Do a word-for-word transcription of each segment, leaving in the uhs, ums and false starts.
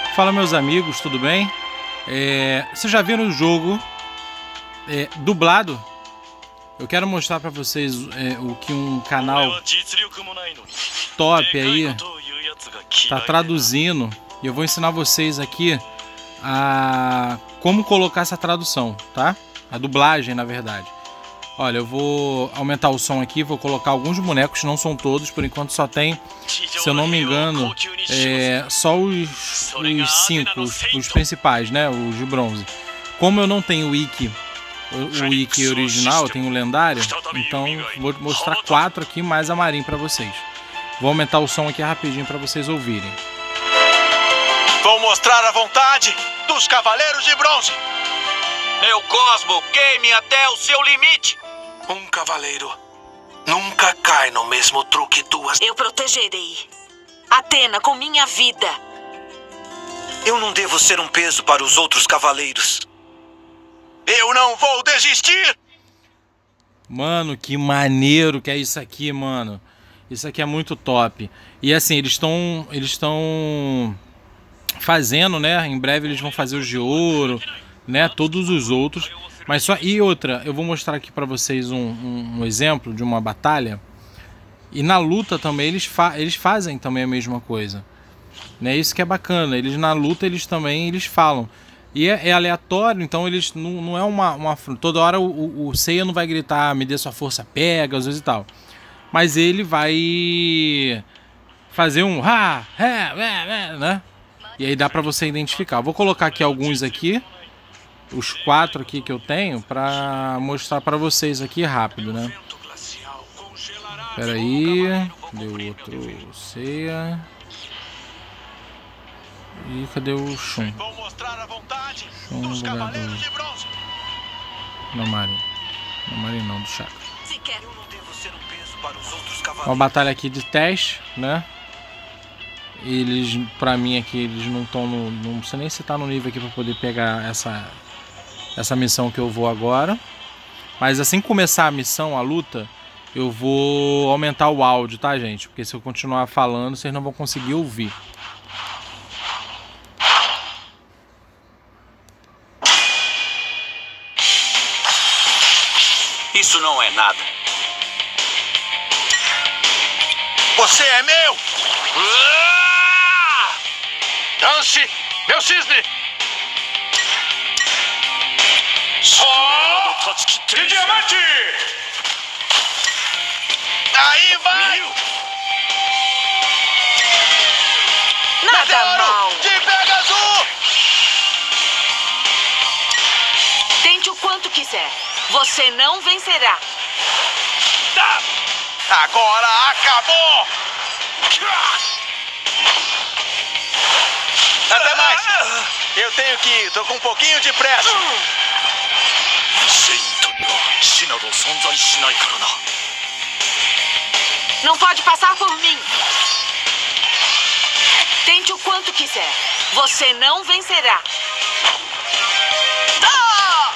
Fala, meus amigos, tudo bem? É, vocês já viram o jogo é, dublado? Eu quero mostrar pra vocês é, o que um canal top aí tá traduzindo, e eu vou ensinar vocês aqui a como colocar essa tradução, tá? A dublagem, na verdade. Olha, eu vou aumentar o som aqui, vou colocar alguns bonecos, não são todos, por enquanto só tem, se eu não me engano, é, só os, os cinco, os, os principais, né? Os de bronze. Como eu não tenho o wiki, o, o wiki original, eu tenho o lendário, então vou mostrar quatro aqui mais a Marin para vocês. Vou aumentar o som aqui rapidinho para vocês ouvirem. Vou mostrar a vontade dos Cavaleiros de Bronze. Meu Cosmo, queime até o seu limite. Um cavaleiro nunca cai no mesmo truque duas. Eu protegerei Athena com minha vida. Eu não devo ser um peso para os outros cavaleiros. Eu não vou desistir. Mano, que maneiro que é isso aqui, mano. Isso aqui é muito top. E assim, eles estão eles estão fazendo, né? Em breve eles vão fazer os de ouro, né? Todos os outros. Mas só e outra, eu vou mostrar aqui para vocês um, um, um exemplo de uma batalha. E na luta também eles, fa eles fazem também a mesma coisa, né? Isso que é bacana. Eles na luta eles também eles falam. E é, é aleatório, então eles não, não é uma, uma toda hora o, o, o Seiya não vai gritar me dê sua força Pegasus e tal. Mas ele vai fazer um ha, ha, ha, né? E aí dá para você identificar. Eu vou colocar aqui alguns aqui. Os quatro aqui que eu tenho para mostrar para vocês aqui rápido, né? Espera aí, cadê o outro Seiya? E cadê o Shun? Shun do lugar do... Não, Marin. Não, Marin não, do Chakra. Uma batalha aqui de teste, né? Eles, pra mim aqui, eles não estão no... Não precisa nem citar no nível aqui para poder pegar essa... Essa missão que eu vou agora. Mas assim que começar a missão, a luta, eu vou aumentar o áudio, tá, gente? Porque se eu continuar falando, vocês não vão conseguir ouvir. Isso não é nada. Você é meu! Anche, meu cisne! Oh, de diamante! Aí vai! Nada mal. De Pegasus! Tente o quanto quiser. Você não vencerá. Tá. Agora acabou! Até mais! Eu tenho que ir, tô com um pouquinho de pressa. Não pode passar por mim. Tente o quanto quiser. Você não vencerá. Ah!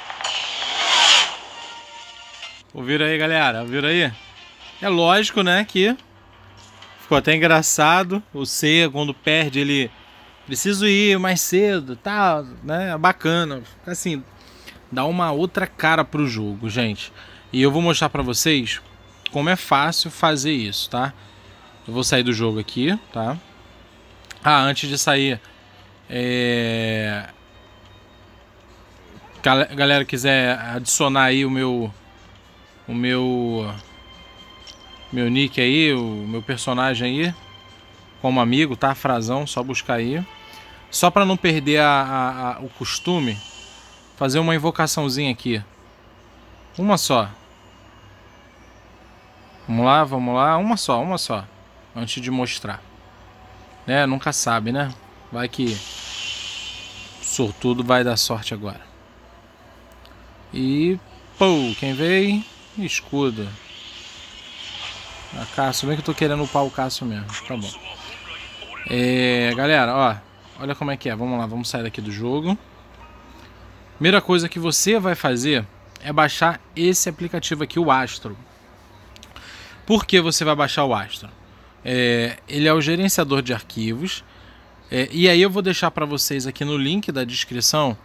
Ouviram aí, galera? Ouviram aí? É lógico, né, que ficou até engraçado. O Seiya, quando perde, ele preciso ir mais cedo, tá, né? É bacana. Assim, dá uma outra cara pro jogo, gente. E eu vou mostrar pra vocês como é fácil fazer isso, tá? Eu vou sair do jogo aqui, tá? Ah, antes de sair, é... galera quiser adicionar aí o meu o meu meu nick aí, o meu personagem aí como amigo, tá? Frazão, só buscar aí. Só para não perder a, a, a, o costume, fazer uma invocaçãozinha aqui. Uma só. Vamos lá, vamos lá. Uma só, uma só. Antes de mostrar. Né? Nunca sabe, né? Vai que sortudo vai dar sorte agora. E... Pô, quem veio? Escudo. A Cássio, bem que eu tô querendo upar o Cássio mesmo. Tá bom. É, galera, ó. Olha como é que é. Vamos lá, vamos sair daqui do jogo. Primeira coisa que você vai fazer é baixar esse aplicativo aqui, o Astro. Por que você vai baixar o Astro? É, ele é o gerenciador de arquivos É, e aí eu vou deixar para vocês aqui no link da descrição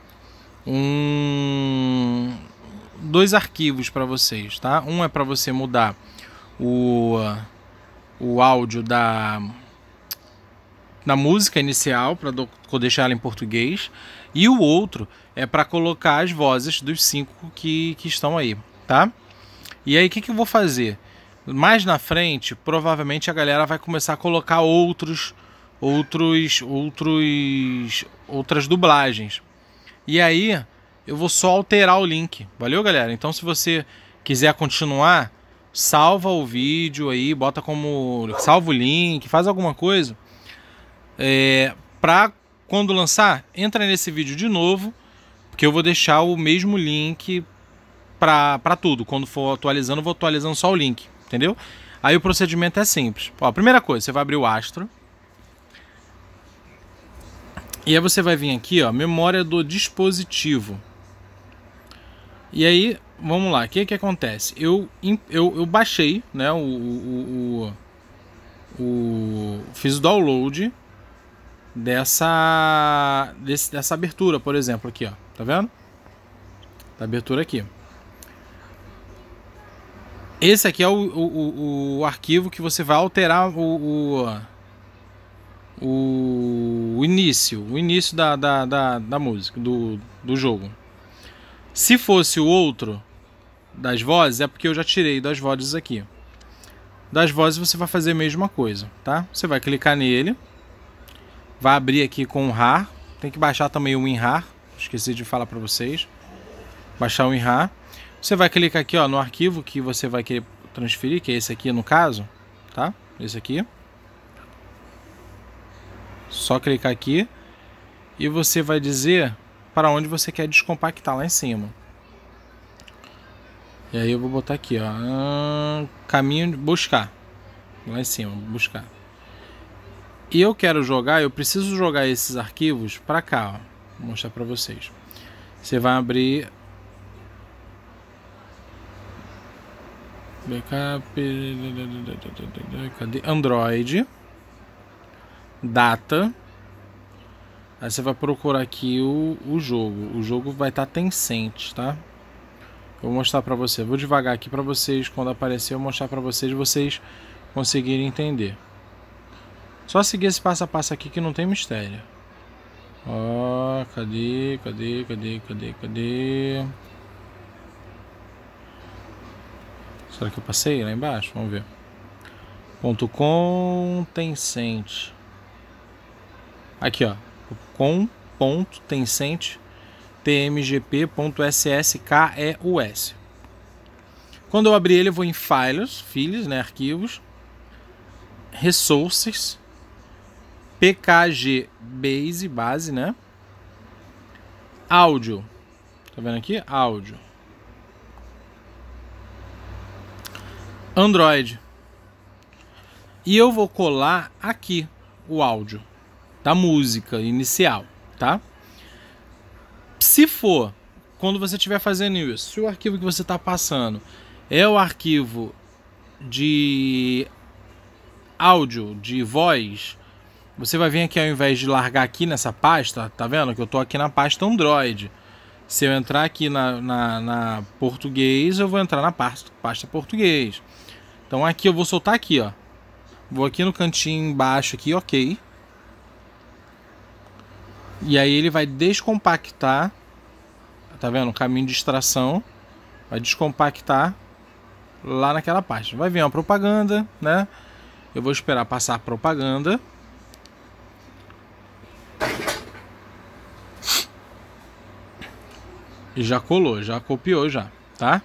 um, dois arquivos para vocês, tá? Um é para você mudar o, o áudio da, da música inicial, para deixar ela em português, e o outro é para colocar as vozes dos cinco que, que estão aí, tá? E aí o que, que eu vou fazer? Mais na frente, provavelmente a galera vai começar a colocar outros, outros, outros, outras dublagens. E aí eu vou só alterar o link. Valeu, galera? Então, se você quiser continuar, salva o vídeo aí, bota como salva o link, faz alguma coisa. É, pra quando lançar, entra nesse vídeo de novo, porque eu vou deixar o mesmo link para para tudo. Quando for atualizando, eu vou atualizando só o link. Entendeu? Aí o procedimento é simples. Ó, a primeira coisa, você vai abrir o Astro. E aí você vai vir aqui, ó, memória do dispositivo. E aí, vamos lá, o que que acontece? Eu, eu, eu baixei, né, o, o, o, o fiz o download dessa, desse, dessa abertura, por exemplo, aqui, ó. Tá vendo? Da abertura aqui. Esse aqui é o, o, o, o arquivo que você vai alterar o, o, o, o início, o início da, da, da, da música, do, do jogo. Se fosse o outro das vozes, é porque eu já tirei das vozes aqui. Das vozes você vai fazer a mesma coisa, tá? Você vai clicar nele, vai abrir aqui com o R A R, tem que baixar também o WinRAR, esqueci de falar para vocês. Baixar o WinRAR. Você vai clicar aqui, ó, no arquivo que você vai querer transferir, que é esse aqui no caso, tá? Esse aqui. Só clicar aqui e você vai dizer para onde você quer descompactar lá em cima. E aí eu vou botar aqui, ó, hum, caminho de buscar. Lá em cima, buscar. E eu quero jogar, eu preciso jogar esses arquivos para cá, ó. Vou mostrar para vocês. Você vai abrir backup, cadê? Android, data. Aí você vai procurar aqui o, o jogo. O jogo vai estar Tencent, tá? Eu vou mostrar para você. Vou devagar aqui para vocês. Quando aparecer, eu vou mostrar para vocês, vocês conseguirem entender. Só seguir esse passo a passo aqui que não tem mistério. Ó, cadê, cadê, cadê, cadê, cadê? Será que eu passei lá embaixo? Vamos ver. Ponto .com Tencent. Aqui, ó. Com ponto Tencent tmgp.sskeus. Quando eu abrir ele, eu vou em Files, Files, né, arquivos, Resources, pkg base, base, né? Áudio. Tá vendo aqui? Áudio. Android. E eu vou colar aqui o áudio da música inicial, tá? Se for, quando você estiver fazendo isso, se o arquivo que você está passando é o arquivo de áudio, de voz, você vai vir aqui, ao invés de largar aqui nessa pasta, tá vendo que eu tô aqui na pasta Android. Se eu entrar aqui na, na, na português, eu vou entrar na pasta, pasta português. Então aqui eu vou soltar aqui, ó. Vou aqui no cantinho embaixo aqui, ok. E aí ele vai descompactar, tá vendo? O caminho de extração vai descompactar lá naquela pasta. Vai vir uma propaganda, né? Eu vou esperar passar a propaganda. E já colou, já copiou já, tá?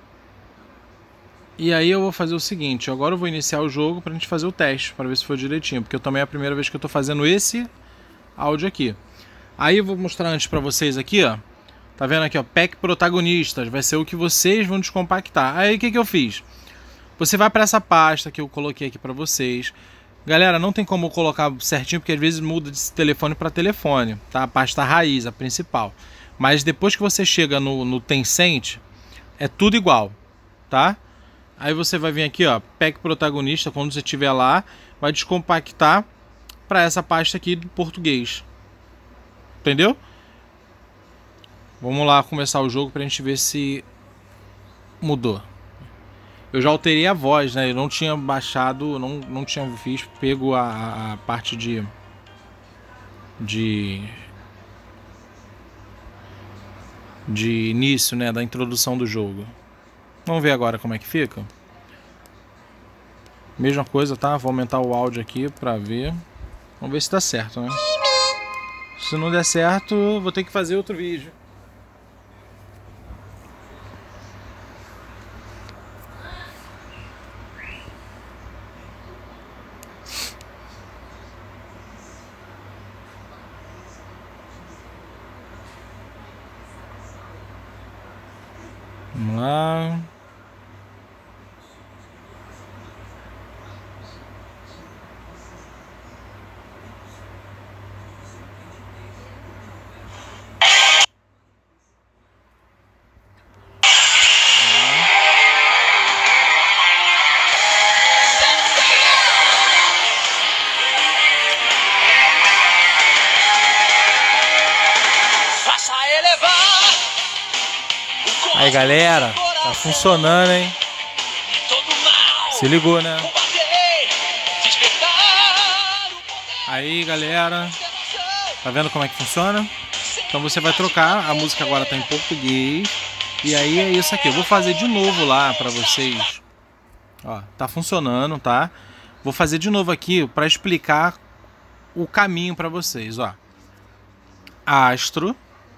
E aí eu vou fazer o seguinte, agora eu vou iniciar o jogo pra gente fazer o teste, para ver se foi direitinho, porque eu também é a primeira vez que eu tô fazendo esse áudio aqui. Aí eu vou mostrar antes pra vocês aqui, ó. Tá vendo aqui, ó, pack protagonistas, vai ser o que vocês vão descompactar. Aí o que que eu fiz? Você vai para essa pasta que eu coloquei aqui para vocês. Galera, não tem como eu colocar certinho, porque às vezes muda de telefone para telefone, tá? A pasta raiz, a principal. Mas depois que você chega no, no Tencent, é tudo igual, tá? Aí você vai vir aqui, ó, pack protagonista, quando você estiver lá, vai descompactar para essa pasta aqui do português. Entendeu? Vamos lá começar o jogo pra gente ver se mudou. Eu já alterei a voz, né? Eu não tinha baixado, não, não tinha visto, pego a, a parte de... De... De início, né? Da introdução do jogo. Vamos ver agora como é que fica. Mesma coisa, tá? Vou aumentar o áudio aqui pra ver. Vamos ver se dá certo, né? Se não der certo, vou ter que fazer outro vídeo. Vamos lá. Aí galera, tá funcionando, hein? Se ligou, né? Aí galera, tá vendo como é que funciona? Então você vai trocar, a música agora tá em português. E aí é isso aqui, eu vou fazer de novo lá pra vocês. Ó, tá funcionando, tá? Vou fazer de novo aqui pra explicar o caminho pra vocês, ó. Astro.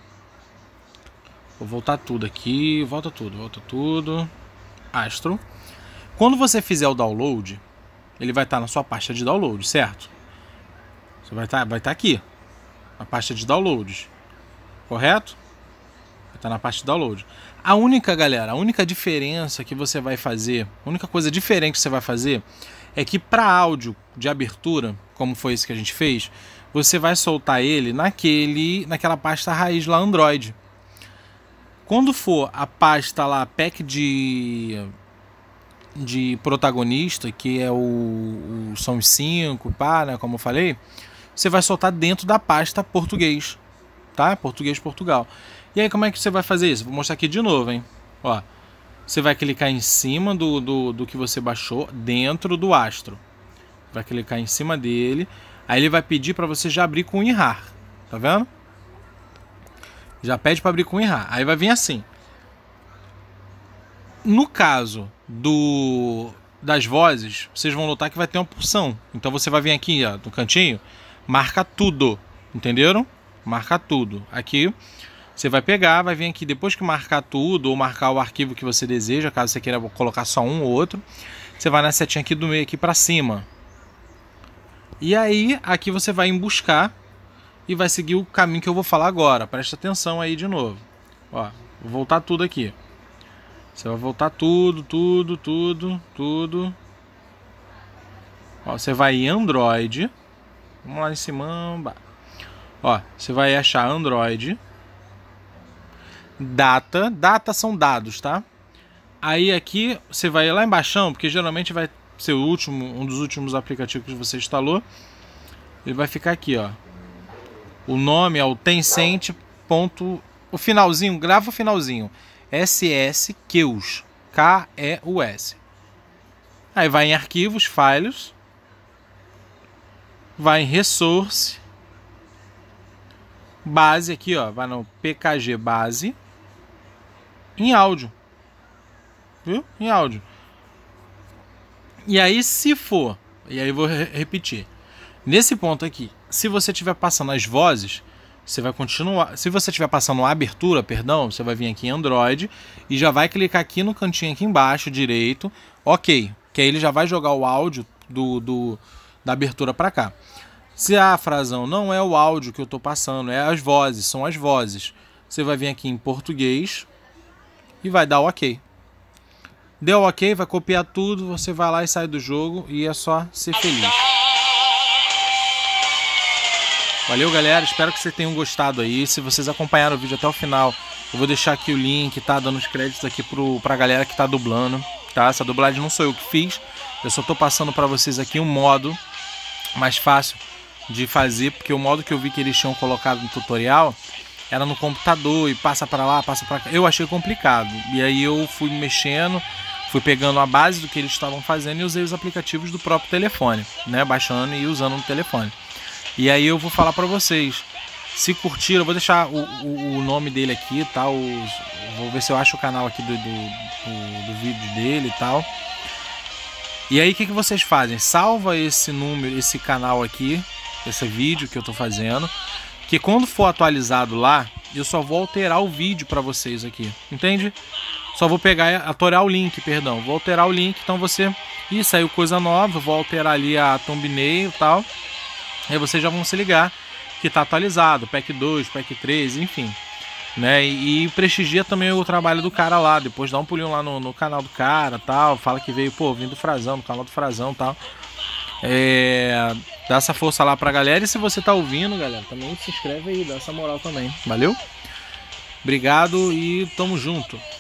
Vou voltar tudo aqui, volta tudo, volta tudo. Astro. Quando você fizer o download, ele vai estar na sua pasta de download, certo? Você vai estar, vai estar aqui, na pasta de downloads, correto? Vai estar na pasta de download. A única, galera, a única diferença que você vai fazer, a única coisa diferente que você vai fazer é que para áudio de abertura, como foi esse que a gente fez, você vai soltar ele naquele, naquela pasta raiz lá Android. Quando for a pasta lá, pack de, de protagonista, que é o, o são os cinco, pá, né, como eu falei, você vai soltar dentro da pasta português, tá? Português Portugal. E aí como é que você vai fazer isso? Vou mostrar aqui de novo, hein? Ó, você vai clicar em cima do, do, do que você baixou dentro do Astro. Vai clicar em cima dele, aí ele vai pedir para você já abrir com o WinRAR, tá vendo? Já pede para abrir com o WinRAR. Aí vai vir assim. No caso do das vozes, vocês vão notar que vai ter uma porção. Então você vai vir aqui, ó, no cantinho, marca tudo. Entenderam? Marca tudo. Aqui você vai pegar, vai vir aqui, depois que marcar tudo, ou marcar o arquivo que você deseja, caso você queira colocar só um ou outro, você vai na setinha aqui do meio, aqui para cima. E aí, aqui você vai em buscar e vai seguir o caminho que eu vou falar agora. Presta atenção aí de novo. Ó, vou voltar tudo aqui. Você vai voltar tudo, tudo, tudo, tudo. Ó, você vai em Android. Vamos lá em cima. Ó, você vai achar Android. Data. Data são dados, tá? Aí aqui você vai lá embaixo, porque geralmente vai ser o último, um dos últimos aplicativos que você instalou. Ele vai ficar aqui, ó. O nome é o Tencent. Ponto, o finalzinho, grava o finalzinho. S S Keus. K E U S. Aí vai em arquivos, files. Vai em resource. Base aqui, ó. Vai no P K G base. Em áudio. Viu? Em áudio. E aí se for, e aí eu vou re repetir. Nesse ponto aqui, se você estiver passando as vozes, você vai continuar. Se você estiver passando a abertura, perdão, você vai vir aqui em Android e já vai clicar aqui no cantinho aqui embaixo direito, ok, que aí ele já vai jogar o áudio do, do, da abertura para cá. Se a frasão não é o áudio que eu estou passando, é as vozes, são as vozes, você vai vir aqui em português e vai dar ok. Deu ok, vai copiar tudo, você vai lá e sai do jogo e é só ser feliz. Valeu, galera, espero que vocês tenham gostado aí. Se vocês acompanharam o vídeo até o final, eu vou deixar aqui o link, tá? Dando os créditos aqui pro, pra galera que tá dublando, tá? Essa dublagem não sou eu que fiz, eu só tô passando pra vocês aqui um modo mais fácil de fazer, porque o modo que eu vi que eles tinham colocado no tutorial era no computador e passa para lá, passa para cá. Eu achei complicado. E aí eu fui mexendo, fui pegando a base do que eles estavam fazendo e usei os aplicativos do próprio telefone, né? Baixando e usando no telefone. E aí eu vou falar para vocês. Se curtiram, eu vou deixar o, o, o nome dele aqui, tá? Os, vou ver se eu acho o canal aqui do, do, do, do vídeo dele e tal. E aí o que, que vocês fazem? Salva esse número, esse canal aqui, esse vídeo que eu tô fazendo, que quando for atualizado lá, eu só vou alterar o vídeo para vocês aqui, entende? Só vou pegar, alterar o link, perdão, vou alterar o link, então você... Ih, saiu coisa nova, vou alterar ali a thumbnail e tal, aí vocês já vão se ligar que tá atualizado, pack dois, pack três, enfim, né? E, e prestigia também o trabalho do cara lá, depois dá um pulinho lá no, no canal do cara, tal, fala que veio, pô, vindo do Frazão, no canal do Frazão, tal. É, dá essa força lá pra galera, e se você tá ouvindo, galera, também se inscreve aí, dá essa moral também, valeu? Obrigado e tamo junto.